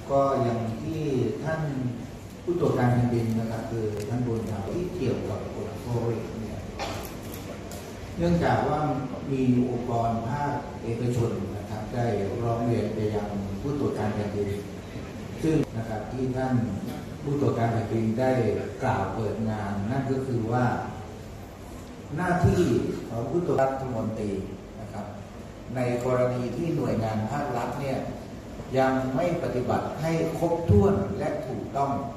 ก็อย่างที่ท่านผู้ตรวจการแผ่นดินนะครับคือท่านบุญถามที่เกี่ยวกับโควิดเนี่ยเนื่องจากว่ามีองค์กรภาคเอกชนนะครับได้ร้องเรียนไปยังผู้ตรวจการแผ่นดินซึ่งนะครับที่ท่านผู้ตรวจการแผ่นดินได้กล่าวเปิดงานนั่นก็คือว่าหน้าที่ของผู้ตรวจรัฐมนตรีนะครับในกรณีที่หน่วยงานภาครัฐเนี่ยยังไม่ปฏิบัติให้ครบถ้วนและถูกต้อง